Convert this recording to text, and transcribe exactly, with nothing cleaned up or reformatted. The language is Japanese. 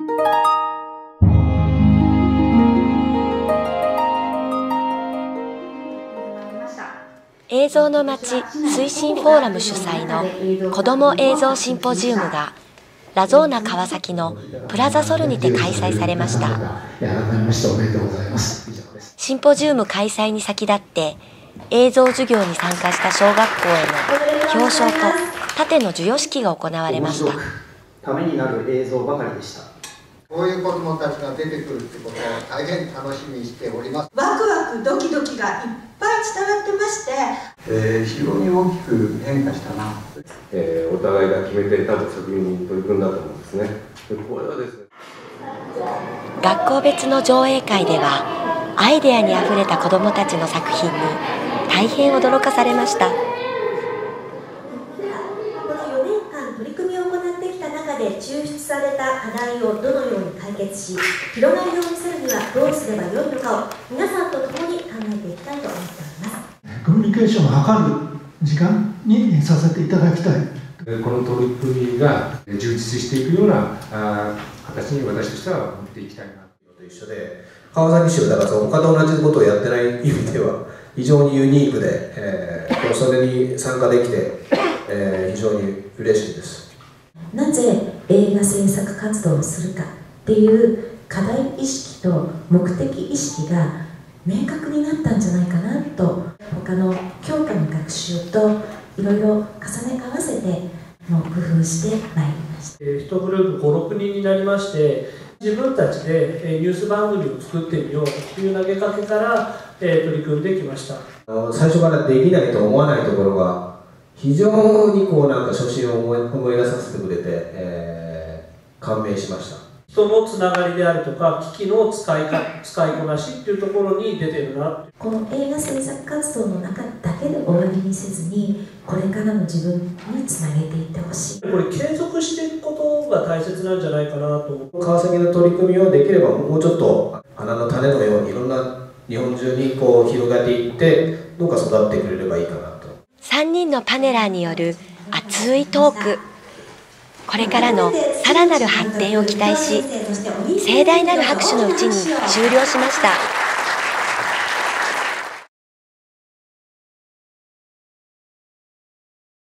映像の街推進フォーラム主催の子ども映像シンポジウムがラゾーナ川崎のプラザソルにて開催されました。シンポジウム開催に先立って映像授業に参加した小学校への表彰と盾の授与式が行われました。 ためになる映像ばかりでした。 こういう子どもたちが出てくるってことを大変楽しみにしております。 ワクワクドキドキがいっぱい伝わってまして、 えー、非常に大きく変化したな、 えー、お互いが決めて多分作品に取り組んだと思うんですね。これはですね、 学校別の上映会ではアイデアにあふれた子どもたちの作品に大変驚かされました。 抽出された課題をどのように解決し、広がりを見せるにはどうすればよいのかを皆さんと共に考えていきたいと思っております。 コミュニケーションを図る時間にさせていただきたい。 この取り組みが充実していくような形に私としては持っていきたいなと一緒で、川崎市はだからその他と同じことをやってない意味では非常にユニークで、えー、それに参加できて、えー、非常に嬉しいです。 なぜ映画制作活動をするかっていう課題意識と目的意識が明確になったんじゃないかなと、他の教科の学習といろいろ重ね合わせてもう工夫してまいりました。 いちグループご、ろくにんになりまして、自分たちでニュース番組を作ってみようという投げかけから取り組んできました。 最初からできないと思わないところが非常にこうなんか初心を思い、思い出させてくれて、えー、感銘しました。 人のつながりであるとか機器の使いか使いこなしっていうところに出てるな。 この映画制作活動の中だけで終わりにせずに、これからの自分につなげていってほしい。 これ継続していくことが大切なんじゃないかなと。 川崎の取り組みをできればもうちょっと花の種のようにいろんな日本中にこう広がっていって、どうか育ってくれればいいかなと。 さんにんのパネラーによる熱いトーク、これからのさらなる発展を期待し、盛大なる拍手のうちに終了しました。